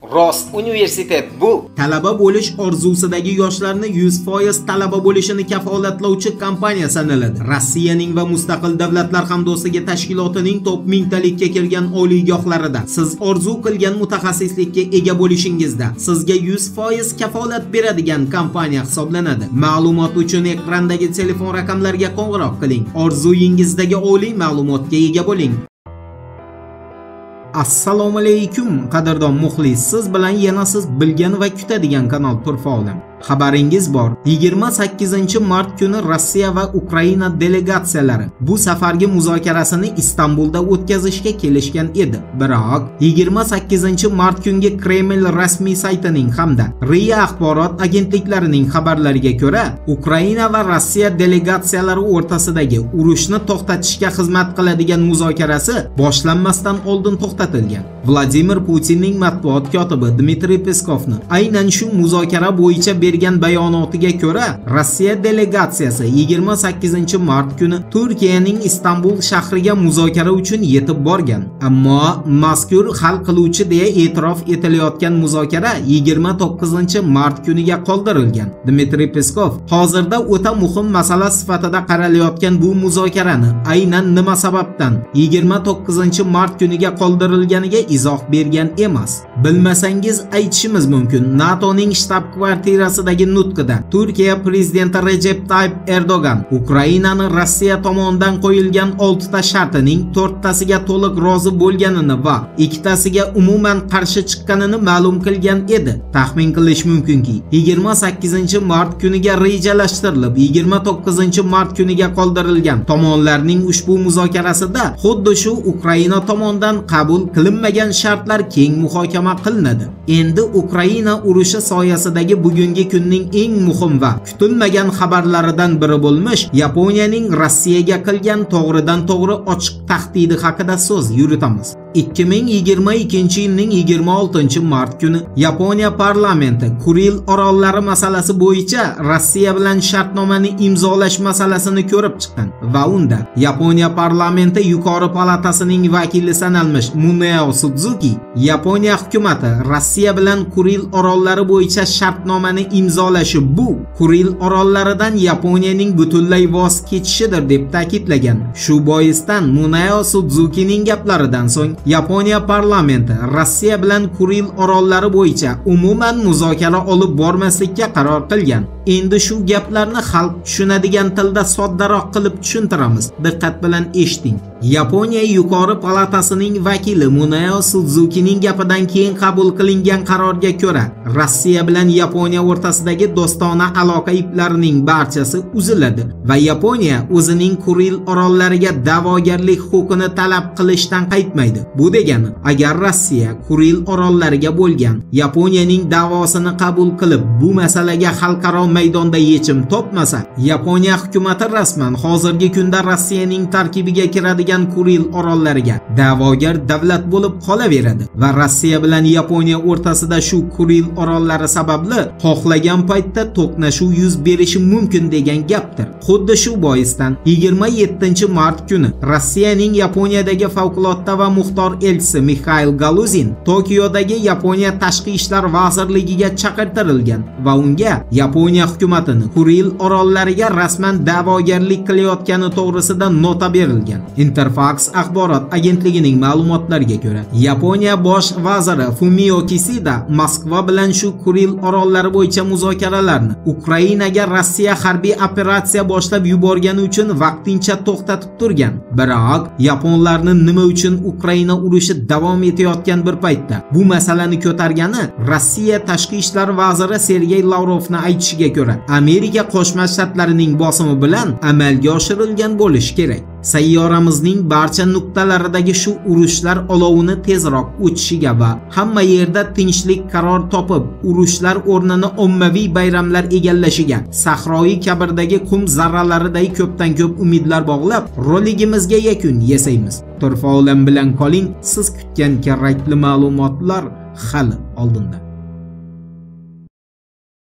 Rost universitet bu. Talaba bo'lish orzusidagi yoshlarni 100% talaba bo'lishini kafolatlovchi kompaniya sanaladi. Rossiyaning va Mustaqil Davlatlar Hamdo'stligi tashkilotining top mingtalikka kirgan oliygohlarida siz orzu qilgan mutaxassislikka ega bo'lishingizda sizga 100% kafolat beradigan kompaniya hisoblanadi. Ma'lumot uchun ekrandagi telefon raqamlariga qo'ng'iroq qiling. Orzuyingizdagi oliy ma'lumotga ega bo'ling. Assalomu alaykum qadrdon muxlis, siz bilan yana siz bilgan va kutadigan kanal Turfaolim. Xabaringiz bor, 28-mart kuni Rossiya va Ukraina delegatsiyalari bu safargi muzokarasini Istanbulda o'tkazishga kelishgan edi. Biroq 28-mart kungi Kreml rasmiy saytining hamda RIA axborot agentliklarining xabarlariga ko'ra, Ukraina va Rossiya delegatsiyalari o'rtasidagi urushni to'xtatishga xizmat qiladigan muzokarasi boshlanmasdan oldin to'xtatilgan. Vladimir Putinning matbuot kotibi Dmitriy Peskovni aynan shu muzokara bo'yicha bergan bayonotiga ko'ra, Rossiya delegatsiyasi 28-mart kuni Turkiyaning Istanbul shahriga muzokara uchun yetib borgan. Ammo mazkur hal qiluvchi deya e'tirof etilayotgan muzokara 29-mart kuniga qoldirilgan. Dmitriy Peskov hozirda o'ta muhim masala sifatida qaralayotgan bu muzokarani aynan nima sababdan 29-mart kuniga qoldirilganiga izoh bergan emas. Bilmasangiz aytishimiz mumkin. NATOning shtab-kvartirasidagi nutqida Turkiya prezidenti Recep Tayyip Erdogan Ukrainani Rossiya tomonidan qo'yilgan 6 ta shartining 4 tasiga to'liq rozi bo'lganini va 2 tasiga umuman qarshi chiqqanini ma'lum qilgan edi. Taxmin qilish mumkinki, 28-mart kuniga rejalashtirilib 29-mart kuniga qoldirilgan tomonlarning ushbu muzokarasida xuddi shu Ukraina tomonidan qabul qilinmagan shartlar keng muhokama qilinadi. Endi Ukraina urushi soyasidagi bugungi kunning eng muhim va kutilmagan xabarlaridan biri bo'lmish Yaponiyaning Rossiyaga qilgan to'g'ridan-to'g'ri ochiq tahdidi haqida so'z yuritamiz. 2022-yilning 26-mart kuni Yaponiya parlamenti Kuril orollari masalasi bo'yicha Rossiya bilan shartnomani imzolash masalasini ko'rib chiqqan va unda Yaponiya parlamenti yuqori palatasining vakili sanalmish Muneo Suzuki Yaponiya hukumatı Rossiya bilan Kuril orollari bo'yicha shartnomani imzolashi bu Kuril orollaridan Yaponiyaning butunlay voz kechishidir deb ta'kidlagan. Shu boisdan Muneo Suzukining gaplaridan so'ng Yaponiya parlamenti Rossiya bilan Kuril orollari bo'yicha umuman muzokara olib bormaslikka qaror qilgan. Endi shu gaplarni xalq tushunadigan tilda soddaroq qilib tushuntiramiz. Diqqat bilan eshiting. Yaponiya yuqori palatasining vakili Muneo Suzukining gapidan keyin qabul qilingan qarorga ko'ra, Rossiya bilan Yaponiya o'rtasidagi do'stona aloqa iplarining barchasi uziladi va Yaponiya o'zining Kuril orollariga da'vogarlik huquqini talab qilishdan qaytmaydi. Bu degani, agar Rossiya Kuril orollariga bo'lgan Yaponiyaning da'vosini qabul qilib, bu masalaga xalqaro maydonda yechim topmasa, Yaponiya hukumatı rasman hozirgi kunda Rossiyaning tarkibiga kiradigan Kuril orollariga da'vogar davlat bo'lib qolaveradi va Rossiya bilan Yaponiya o'rtasida shu Kuril orollari sababli xohlagan paytda to'qnashuv yuz berishi mumkin degan gapdir. Xuddi shu boisdan 27-mart kuni Rossiyaning Yaponiyadagi favqulodda va muxtor elchisi Mikhail Galuzin Tokiodagi Yaponiya tashqi ishlar vazirligiga chaqirtirilgan va unga Yaponiya hukumatini Kuril orollariga rasman da'vogarlik qilayotgani to'g'risida nota berilgan. Interfax axborot agentligining ma'lumotlariga ko'ra, Yaponiya bosh vaziri Fumio Kishida Moskva bilan shu Kuril orollari bo'yicha muzokaralarni Ukrainaga Rossiya harbiy operatsiya boshlab yuborgani uchun vaqtincha to'xtatib turgan. Biroq yaponlarning nima uchun Ukraina urushi davom etayotgan bir paytda bu masalani ko'targani Rossiya tashqi ishlar vaziri Sergey Lavrovning aytishiga ko'ra, Amerika Qo'shma Shtatlarining bosimi bilan amalga oshirilgan bo'lishi kerak. Sayyoramizning barcha nuqtalaridagi shu urushlar olovini tezroq o'chishiga va hamma yerda tinchlik qaror topib, urushlar o'rnini ommaviy bayramlar egallashiga, sahroyi kabirdagi qum zarralariday ko'pdan ko'p umidlar bog'lab, roligimizga yakun yasaymiz. Turfaolim bilan qoling, siz kutgan kerakli ma'lumotlar hali oldinda.